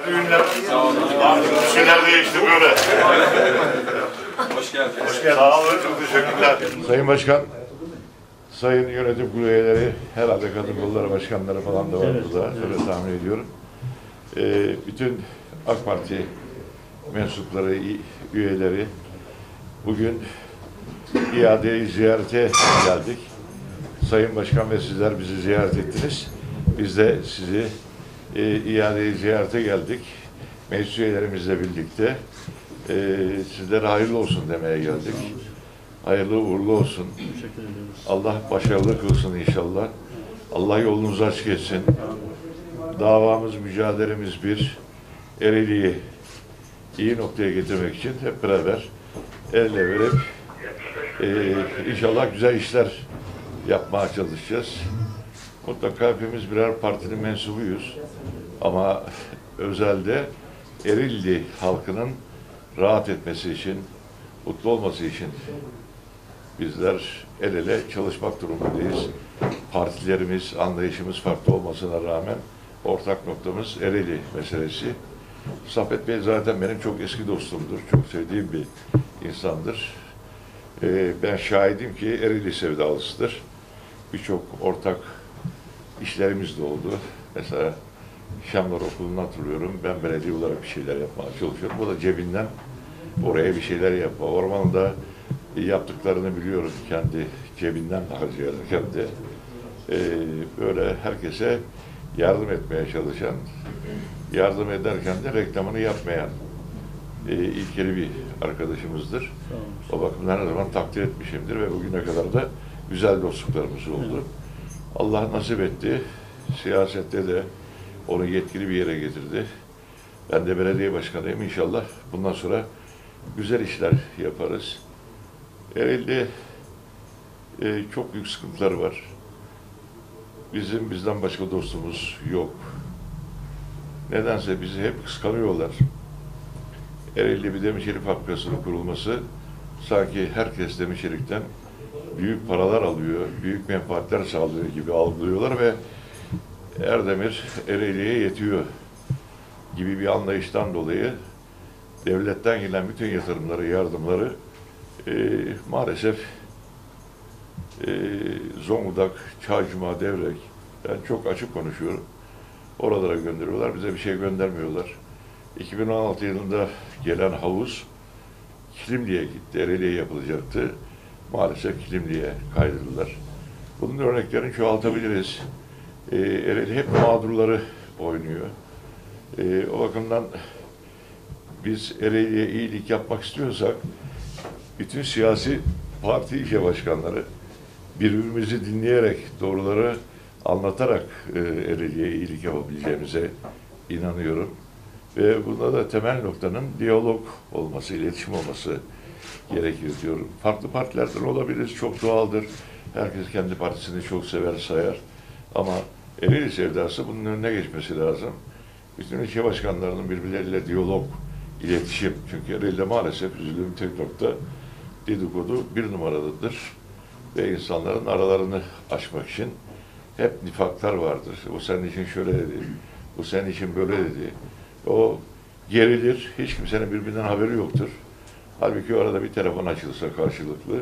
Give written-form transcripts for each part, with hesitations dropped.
düğünler. Şeyler değişti böyle. Hoş geldiniz. Hoş geldiniz. Sağ olun, çok teşekkürler. Sayın Başkan, Sayın Yönetim Kurulu üyeleri, herhalde kadın kolları başkanları falan da var burada. Öyle tahmin ediyorum. Bütün AK Parti mensupları, üyeleri bugün iadeyi ziyarete geldik. Sayın Başkan ve sizler bizi ziyaret ettiniz. Biz de sizi iadeyi ziyarete geldik. Meclis üyelerimizle birlikte sizlere hayırlı olsun demeye geldik. Hayırlı uğurlu olsun. Allah başarılı kılsın inşallah. Allah yolunuzu açık etsin. Davamız, mücadelemiz bir. Ereğli'yi iyi noktaya getirmek için hep beraber el ele verip inşallah güzel işler yapmaya çalışacağız. Mutlaka hepimiz birer partinin mensubuyuz. Ama özelde Ereğli halkının rahat etmesi için, mutlu olması için bizler el ele çalışmak durumundayız. Partilerimiz, anlayışımız farklı olmasına rağmen ortak noktamız Ereğli meselesi. Saffet Bey zaten benim çok eski dostumdur, çok sevdiğim bir insandır. Ben şahidim ki Ereğli sevdalısıdır. Birçok ortak işlerimiz de oldu. Mesela Şamlar Okulu'nu hatırlıyorum. Ben belediye olarak bir şeyler yapmaya çalışıyorum. O da cebinden oraya bir şeyler yapma. Ormanda yaptıklarını biliyorum. Kendi cebinden harcayarak hem de böyle herkese yardım etmeye çalışan, yardım ederken de reklamını yapmayan ilkeli bir arkadaşımızdır. O bakımdan her zaman takdir etmişimdir ve bugüne kadar da güzel dostluklarımız oldu. Allah nasip etti. Siyasette de onu yetkili bir yere getirdi. Ben de belediye başkanıyım. İnşallah bundan sonra güzel işler yaparız. Ereğli'de çok büyük sıkıntılar var. Bizden başka dostumuz yok. Nedense bizi hep kıskanıyorlar. Ereğli bir demir fabrikasının kurulması sanki herkes demirçelikten büyük paralar alıyor, büyük menfaatler sağlıyor gibi algılıyorlar ve Erdemir Ereğli'ye yetiyor gibi bir anlayıştan dolayı devletten gelen bütün yatırımları, yardımları maalesef Zonguldak, Çaycuma, Devrek, ben çok açık konuşuyorum. Oralara gönderiyorlar, bize bir şey göndermiyorlar. 2016 yılında gelen havuz Kilimli'ye gitti, Ereğli'ye yapılacaktı. Maalesef Kilimli'ye kaydırdılar. Bunun örneklerini çoğaltabiliriz. Ereğli hep mağdurları oynuyor. O bakımdan biz Ereğli'ye iyilik yapmak istiyorsak bütün siyasi parti ilçe başkanları birbirimizi dinleyerek, doğruları anlatarak Ereğli'ye iyilik yapabileceğimize inanıyorum. Ve bunda da temel noktanın diyalog olması, iletişim olması gerekir diyorum. Farklı partilerden olabilir, çok doğaldır. Herkes kendi partisini çok sever, sayar. Ama Ereğli sevdası bunun önüne geçmesi lazım. Bütün ilçe başkanlarının birbirleriyle diyalog, iletişim. Çünkü Ereğli'de maalesef üzüldüğüm tek nokta dedikodu bir numaradadır. Ve insanların aralarını açmak için hep nifaklar vardır. O senin için şöyle dedi, bu senin için böyle dedi. O gerilir, hiç kimsenin birbirinden haberi yoktur. Halbuki o arada bir telefon açılsa karşılıklı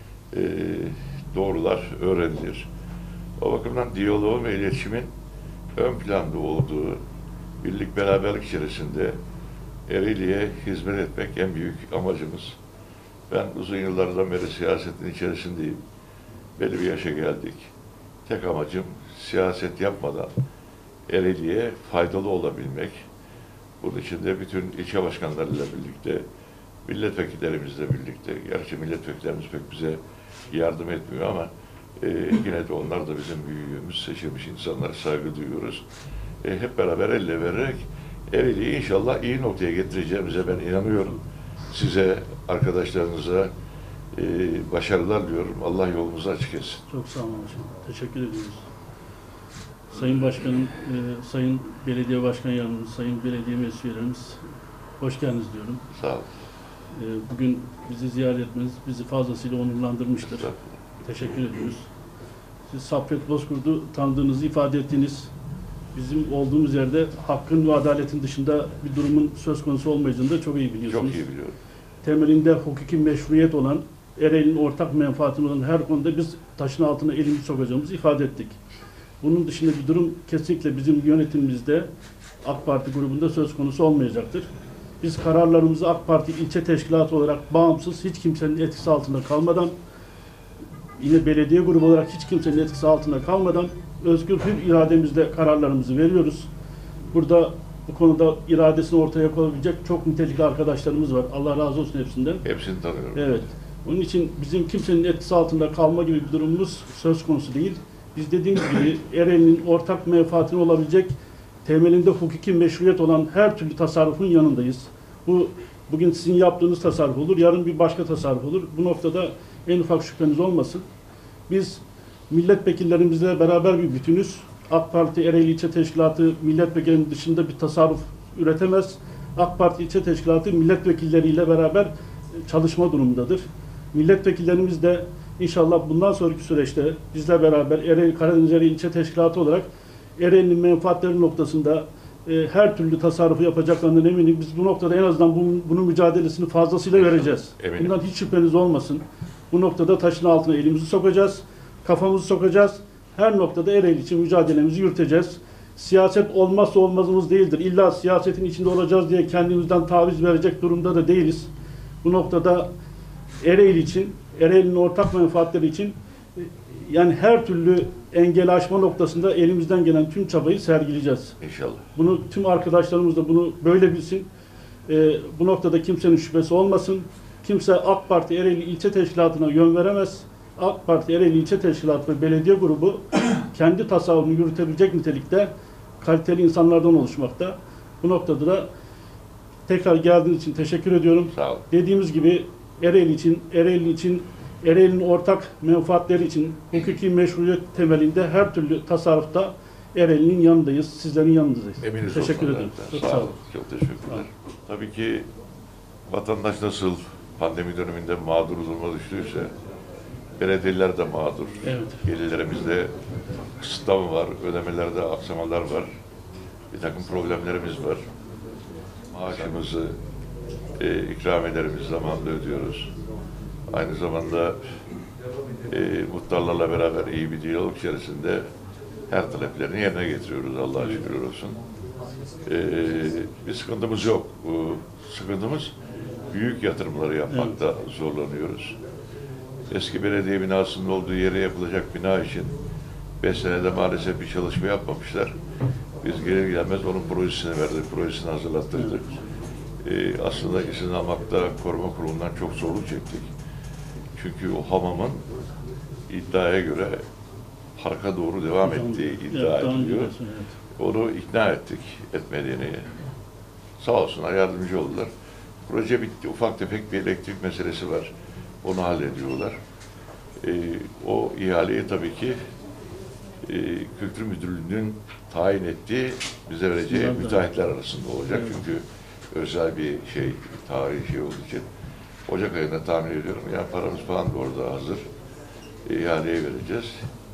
doğrular öğrenilir. O bakımdan diyaloğun ve iletişimin ön planda olduğu, birlik beraberlik içerisinde Ereğli'ye hizmet etmek en büyük amacımız. Ben uzun yıllardan beri siyasetin içerisindeyim. Belli bir yaşa geldik. Tek amacım siyaset yapmadan Ereğli'ye faydalı olabilmek. Bunun için de bütün ilçe başkanlarıyla birlikte, milletvekillerimizle birlikte, gerçi milletvekillerimiz pek bize yardım etmiyor ama yine de onlar da bizim büyüğümüz, seçilmiş insanlara saygı duyuyoruz. Hep beraber elle vererek Ereğli'yi inşallah iyi noktaya getireceğimize ben inanıyorum. Size, arkadaşlarınıza başarılar diliyorum. Allah yolumuzu açık etsin. Çok sağ olun hocam. Teşekkür ediyoruz. Sayın Başkanım, Sayın Belediye Başkan Yardımcımız, Sayın Belediye Meclis üyelerimiz, hoş geldiniz diyorum. Sağ olun. Bugün bizi ziyaret etmeniz bizi fazlasıyla onurlandırmıştır. Teşekkür ediyoruz. Siz Saffet Bozkurt'u tanıdığınızı ifade ettiğiniz bizim olduğumuz yerde hakkın ve adaletin dışında bir durumun söz konusu olmayacağını da çok iyi biliyorsunuz. Çok iyi biliyorum. Temelinde hukuki meşruiyet olan, Ereğli'nin ortak menfaatinin olan her konuda biz taşın altına elimizi sokacağımızı ifade ettik. Bunun dışında bir durum kesinlikle bizim yönetimimizde AK Parti grubunda söz konusu olmayacaktır. Biz kararlarımızı AK Parti ilçe teşkilatı olarak bağımsız, hiç kimsenin etkisi altında kalmadan, yine belediye grubu olarak hiç kimsenin etkisi altında kalmadan özgür hür irademizle kararlarımızı veriyoruz. Burada bu konuda iradesini ortaya koyabilecek çok nitelikli arkadaşlarımız var. Allah razı olsun hepsinden. Hepsini tanıyorum. Evet. Onun için bizim kimsenin etkisi altında kalma gibi bir durumumuz söz konusu değil. Biz dediğimiz gibi Ereğli'nin ortak menfaatine olabilecek temelinde hukuki meşruiyet olan her türlü tasarrufun yanındayız. Bugün sizin yaptığınız tasarruf olur, yarın bir başka tasarruf olur. Bu noktada en ufak şüpheniz olmasın. Biz milletvekillerimizle beraber bir bütünüz. AK Parti Ereğli İlçe Teşkilatı milletvekillerinin dışında bir tasarruf üretemez. AK Parti İlçe Teşkilatı milletvekilleriyle beraber çalışma durumundadır. Milletvekillerimiz de inşallah bundan sonraki süreçte bizle beraber Ereğli Karadeniz Ereğli İlçe Teşkilatı olarak Ereğli'nin menfaatleri noktasında her türlü tasarrufu yapacaklarından eminim. Biz bu noktada en azından bunun mücadelesini fazlasıyla vereceğiz. Eminim. Bundan hiç şüpheniz olmasın. Bu noktada taşın altına elimizi sokacağız, kafamızı sokacağız. Her noktada Ereğli için mücadelemizi yürüteceğiz. Siyaset olmazsa olmazımız değildir. İlla siyasetin içinde olacağız diye kendimizden taviz verecek durumda da değiliz. Bu noktada Ereğli için, Ereğli'nin ortak menfaatleri için yani her türlü engeli aşma noktasında elimizden gelen tüm çabayı sergileyeceğiz. İnşallah. Bunu tüm arkadaşlarımız da bunu böyle bilsin. Bu noktada kimsenin şüphesi olmasın. Kimse AK Parti Ereğli İlçe Teşkilatı'na yön veremez. AK Parti Ereğli İlçe Teşkilatı ve belediye grubu kendi tasarrufunu yürütebilecek nitelikte kaliteli insanlardan oluşmakta. Bu noktada da tekrar geldiğiniz için teşekkür ediyorum. Sağ olun. Dediğimiz gibi Ereğli için, Ereğli'nin ortak menfaatleri için hukuki meşruiyet temelinde her türlü tasarrufta Ereğli'nin yanındayız, sizlerin yanınızdayız. Eminiz Teşekkür olsun ederim. zaten. Çok Sağ olun. Çok teşekkürler. Sağ olun. Tabii ki vatandaş nasıl pandemi döneminde mağdur duruma düştüyse belediyeler de mağdur. Evet. Gelirlerimizde kısıtlama var, ödemelerde aksamalar var. Bir takım problemlerimiz var. Maaşımızı, ikramiyelerimizi zamanında ödüyoruz. Aynı zamanda muhtarlarla beraber iyi bir diyalog içerisinde her taleplerini yerine getiriyoruz. Allah'a şükürler olsun. Bir sıkıntımız yok. Sıkıntımız büyük yatırımları yapmakta zorlanıyoruz. Eski belediye binasının olduğu yere yapılacak bina için 5 senede maalesef bir çalışma yapmamışlar. Biz gelir gelmez onun projesini verdik, projesini hazırlattırdık. Aslında izin almakta koruma kurumundan çok zorluk çektik. Çünkü o hamamın iddiaya göre parka doğru devam ettiği iddia ediliyor. Onu ikna ettik etmediğini. Sağ olsunlar yardımcı oldular. Proje bitti. Ufak tefek bir elektrik meselesi var. Onu hallediyorlar. O ihaleyi tabii ki Kültür Müdürlüğü'nün tayin ettiği bize vereceği müteahhitler arasında olacak. Evet. Çünkü özel bir şey, tarihi şey olduğu için Ocak ayında tahmin ediyorum. Yani paramız falan da orada hazır. İhaleye vereceğiz.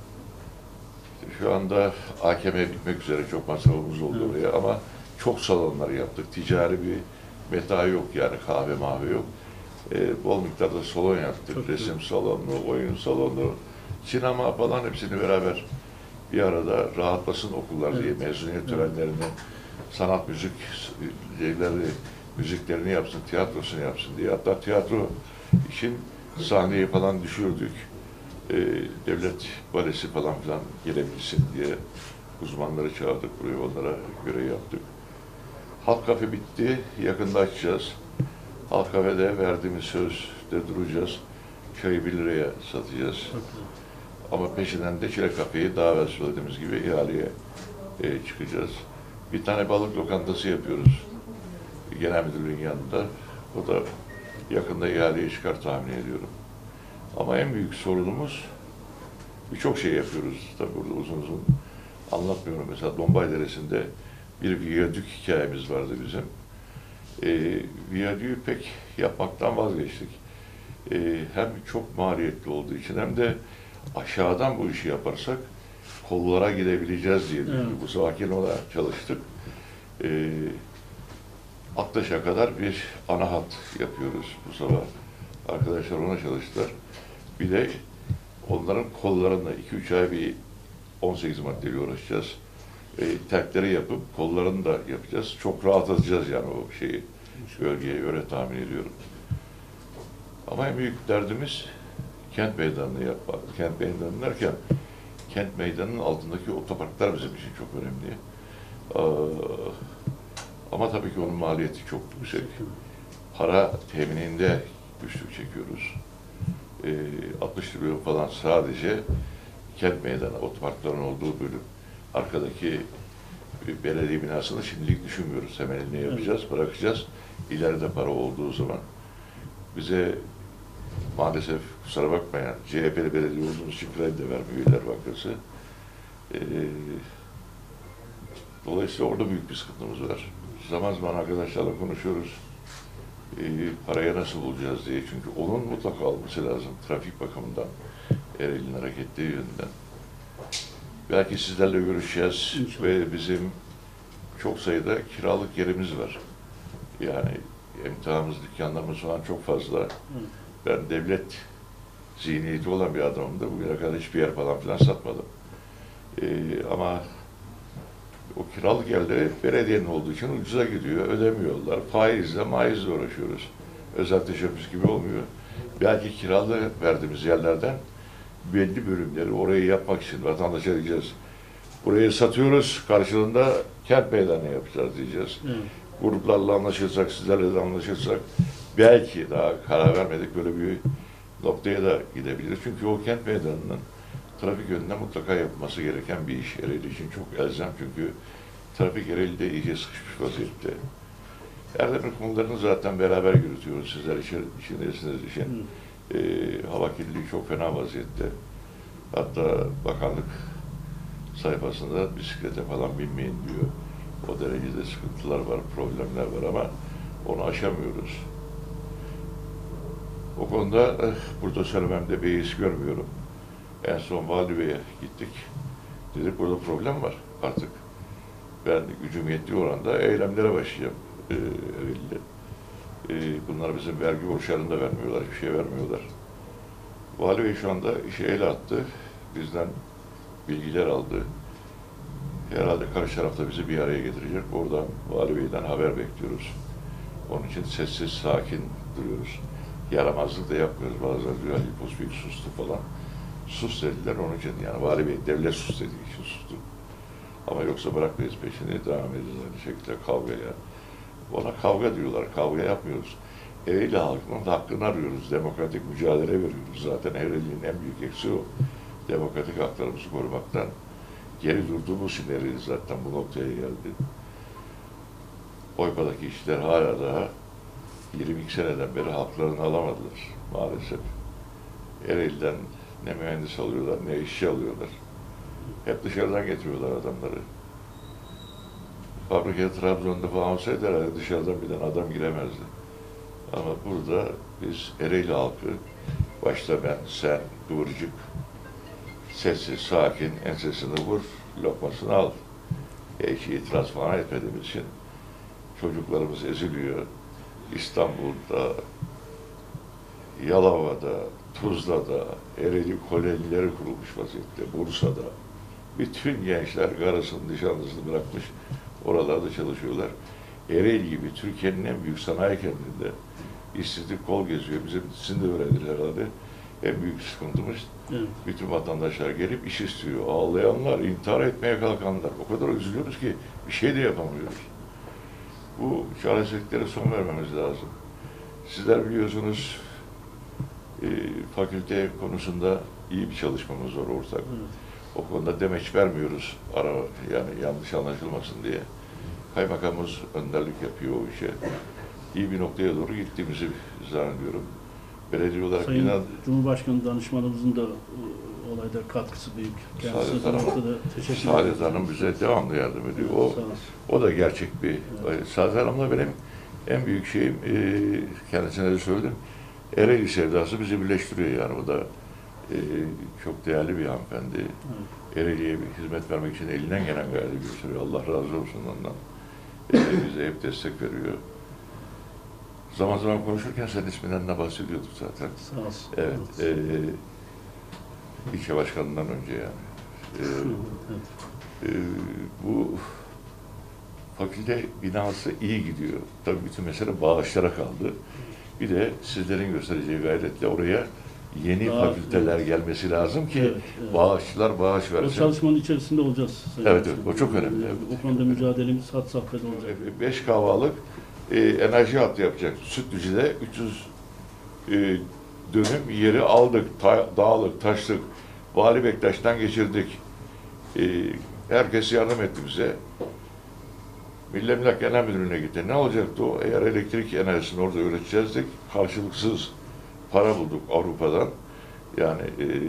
Şu anda AKM bitmek üzere çok masrafımız oldu oraya ama çok salonlar yaptık. Ticari bir meta yok yani kahve mahve yok. Bol miktarda salon yaptık. Çok resim güzel. salonu, oyun salonu, sinema falan hepsini beraber bir arada rahatlasın okullar diye mezuniyet törenlerini, sanat müzik şeyleri, müziklerini yapsın, tiyatrosunu yapsın diye. Hatta tiyatro için sahneyi falan düşürdük. Devlet balesi falan filan gelebilsin diye uzmanları çağırdık buraya, onlara göre yaptık. Halk kafe bitti, yakında açacağız. Halk kafede verdiğimiz sözde duracağız. Çayı 1 liraya satacağız. Ama peşinden de Çilek Kafe'yi daha evvel söylediğimiz gibi ihaleye çıkacağız. Bir tane balık lokantası yapıyoruz. Genel müdürlüğün yanında. O da yakında ihaleye çıkar tahmin ediyorum. Ama en büyük sorunumuz birçok şey yapıyoruz. Tabii burada uzun uzun anlatmıyorum. Mesela Dombay Deresi'nde bir viyadük hikayemiz vardı bizim. Viyadüğü pek yapmaktan vazgeçtik. Hem çok maliyetli olduğu için hem de aşağıdan bu işi yaparsak kollara gidebileceğiz diye Evet. bu sakin olarak çalıştık. Aktaş'a kadar bir ana hat yapıyoruz bu sabah. Arkadaşlar ona çalıştılar. Bir de onların kollarında 2-3 ay bir 18 maddeyle uğraşacağız. Terkleri yapıp kollarını da yapacağız. Çok rahatlatacağız yani o şeyi, bölgeyi, öyle tahmin ediyorum. Ama en büyük derdimiz kent meydanını yapmak. Kent meydanı derken, kent meydanının altındaki otoparklar bizim için çok önemli. Ama tabii ki onun maliyeti çok yüksek. Para temininde güçlük çekiyoruz. 60 trilyon falan sadece kent meydanı, otoparkların olduğu bölüm. Arkadaki belediye binasını şimdilik düşünmüyoruz. Temelini yapacağız, bırakacağız. İleride para olduğu zaman. Bize maalesef kusura bakmayın, CHP'li belediye olduğumuz için kredi de vermiyor İller Bankası. Dolayısıyla orada büyük bir sıkıntımız var. Zaman zaman arkadaşlarla konuşuyoruz. Parayı nasıl bulacağız diye. Çünkü onun mutlaka alması lazım. Trafik bakımından, Ereğli'nin hareketli yönünden. Belki sizlerle görüşeceğiz ve bizim çok sayıda kiralık yerimiz var. Yani emtiamız, dükkanlarımız falan çok fazla. Ben devlet zihniyeti olan bir adamım da bugüne kadar hiçbir yer falan filan satmadım. Ama o kiralık yerleri belediyenin olduğu için ucuza gidiyor, ödemiyorlar. Faizle, maizle uğraşıyoruz. Özel teşebbüs gibi olmuyor. Belki kiralı verdiğimiz yerlerden belli bölümleri orayı yapmak için vatandaşa diyeceğiz. Burayı satıyoruz, karşılığında kent meydanı yapacağız diyeceğiz. Evet. Gruplarla anlaşırsak, sizlerle de anlaşırsak belki daha karar vermedik böyle bir noktaya da gidebiliriz. Çünkü o kent meydanının trafik yönünde mutlaka yapılması gereken bir iş. Ereğli için çok elzem çünkü trafik Ereğli'de iyice sıkışmış vaziyette. Erdemir konularını zaten beraber yürütüyoruz. Sizler içindesiniz işin. Hava kirliliği çok fena vaziyette. Hatta bakanlık sayfasında bisiklete falan binmeyin diyor. O derecede sıkıntılar var, problemler var ama onu aşamıyoruz. O konuda burada söylememde beis görmüyorum. En son Vali Bey'e gittik. Dedik burada problem var artık. Ben gücüm yettiği oranda eylemlere başlayacağım. Bunlar bizim vergi borçlarını da vermiyorlar, hiçbir şey vermiyorlar. Vali Bey şu anda işe el attı. Bizden bilgiler aldı. Herhalde karşı tarafta bizi bir araya getirecek. Oradan Vali Bey'den haber bekliyoruz. Onun için sessiz, sakin duruyoruz. Yaramazlık da yapmıyoruz. Bazen diyor Ali Pospik sustu falan. Sus dediler onun için yani Vali Bey devlet sus dediği için sustu. Ama yoksa bırakmayız peşini, devam edeceğiz aynı şekilde kavgaya. Ona kavga diyorlar, kavga yapmıyoruz. Ereğli halkının hakkını arıyoruz, demokratik mücadele veriyoruz. Zaten Ereğli'nin en büyük eksiği o. Demokratik haklarımızı korumaktan geri durduğumuz için Ereğli zaten bu noktaya geldi. Oypa'daki işçiler hala daha 22 seneden beri haklarını alamadılar maalesef. Ereğli'den ne mühendis alıyorlar, ne işçi alıyorlar. Hep dışarıdan getiriyorlar adamları. Fabrikaya Trabzon'da falan olsaydı herhalde dışarıdan bir tane adam giremezdi. Ama burada biz Ereğli halkı, başta ben, sen, Kıvırcık, sessiz, sakin, ensesini vur, lokmasını al. Hiç itiraz falan etmediğimiz için çocuklarımız eziliyor. İstanbul'da, Yalova'da, Tuzla'da, Ereğli kolonileri kurulmuş vaziyette, Bursa'da. Bütün gençler karısını, nişanlısını bırakmış, oralarda çalışıyorlar. Ereğli gibi Türkiye'nin en büyük sanayi kentinde işsizlik kol geziyor. Sizin de öyledir herhalde. En büyük sıkıntımız evet. Bütün vatandaşlar gelip iş istiyor. Ağlayanlar, intihar etmeye kalkanlar. O kadar üzülüyoruz ki bir şey de yapamıyoruz. Bu çaresizliklere son vermemiz lazım. Sizler biliyorsunuz fakülte konusunda iyi bir çalışmamız var ortak. Evet. O konuda demeç vermiyoruz. Yani yanlış anlaşılmasın diye. Kaymakamımız önderlik yapıyor o işe. İyi bir noktaya doğru gittiğimizi zannediyorum. Belediye olarak Sayın Cumhurbaşkanı danışmanımızın da olayda katkısı büyük. Kendisine noktada teşekkür ederim. Saadet Hanım bize devamlı yardım ediyor. O da gerçek bir. Evet. Saadet Hanım'la benim en büyük şeyim, kendisine de söyledim. Ereğli sevdası bizi birleştiriyor yani. O da çok değerli bir hanımefendi. Evet. Ereğli'ye bir hizmet vermek için elinden gelen gayreti gösteriyor. Allah razı olsun ondan. Bize hep destek veriyor. Zaman zaman konuşurken sen isminden de bahsediyorduk zaten. Sağ olsun. Evet. İlçe başkanından önce yani. Evet. Bu fakülte binası iyi gidiyor. Tabii bütün mesele bağışlara kaldı. Bir de sizlerin göstereceği gayretle oraya yeni fakülteler gelmesi lazım ki evet. bağışçılar bağış O versin. çalışmanın içerisinde olacağız. Evet, o çok önemli. Evet. O konuda mücadelemiz had safhada olacak. 5 kahvalık enerji hattı yapacak. Sütlüce'de 300 dönüm yeri aldık, dağlık, taşlık. Vali Bektaş'tan geçirdik. Herkes yardım etti bize. Milli Emlak Genel Müdürlüğü'ne gitti. Ne olacaktı o? Eğer elektrik enerjisini orada üreteceğizdik, karşılıksız para bulduk Avrupa'dan. Yani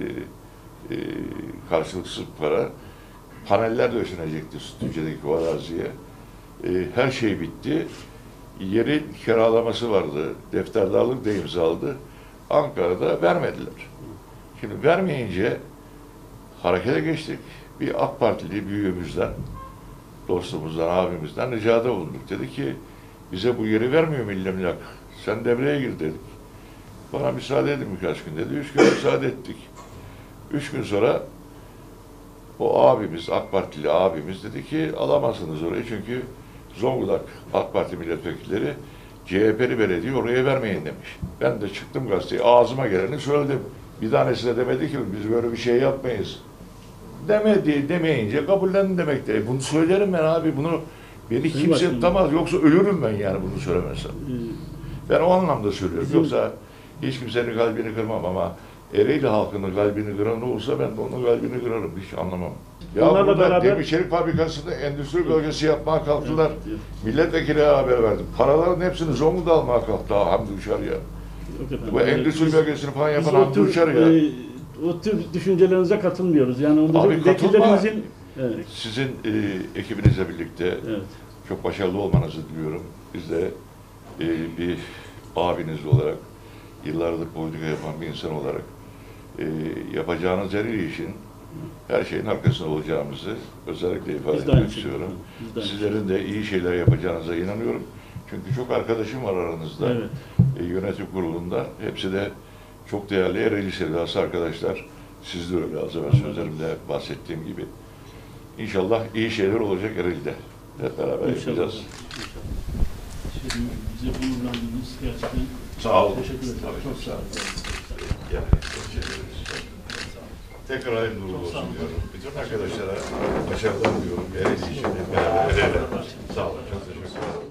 karşılıksız para. Paneller döşenecekti Sütlüce'deki o araziye. Her şey bitti. Yerin kiralaması vardı. Defterdarlık da imzaladı. Ankara'da vermediler. Şimdi vermeyince harekete geçtik. Bir AK Partili büyüğümüzden, dostumuzdan, abimizden ricada bulunduk. Dedi ki, bize bu yeri vermiyor Milli Emlak. Sen devreye gir dedik. Bana müsaade edin birkaç gün dedi. 3 gün müsaade ettik. 3 gün sonra o abimiz, AK Partili abimiz dedi ki alamazsınız orayı çünkü Zonguldak AK Parti milletvekilleri CHP'li belediye oraya vermeyin demiş. Ben de çıktım gazeteye ağzıma geleni söyledim. Bir tanesi de demedi ki biz böyle bir şey yapmayız. Demeyince kabullendim demektir. Bunu söylerim ben abi. Beni kimse tutamaz. Yoksa ölürüm ben yani bunu söylemezsem. Ben o anlamda söylüyorum. Yoksa hiç kimsenin kalbini kırmam ama Ereğli halkının kalbini kıran olursa ben de onun kalbini kırarım. Hiç anlamam. Ya onlarla burada beraber demir çelik fabrikasında endüstri bölgesi yapmaya kalktılar. Milletvekili haber verdim. Paraların hepsini Zonguldak'a almaya kalktı. Hamdi Uçar ya. Bu endüstri bölgesini falan yapan Hamdi Uçar ya. O tür düşüncelerinize katılmıyoruz. Yani onda Abi vekillerimizin... Evet. Sizin ekibinizle birlikte Evet. çok başarılı olmanızı diliyorum. Biz de bir abiniz olarak, yıllardır politika yapan bir insan olarak yapacağınız her işin her şeyin arkasında olacağımızı özellikle ifade etmek istiyorum. Sizlerin de iyi şeyler yapacağınıza inanıyorum. Çünkü çok arkadaşım var aranızda. Evet. Yönetim kurulunda. Hepsi de çok değerli Ereğli sevdası arkadaşlar. Siz de öyle az evvel sözlerimde bahsettiğim gibi. İnşallah iyi şeyler olacak Ereğli'de. Hep beraber yapacağız. Bize bunurlandınız gerçekten. Sağ olun. Teşekkür ederim. Çok sağ olun. Yani, teşekkür ederiz. Tekrar hayırlı uğurlu olsun diyorum. Bütün arkadaşlara başarılar diliyorum. Ereğli için hep beraber. Sağ olun. Çok teşekkür ederim.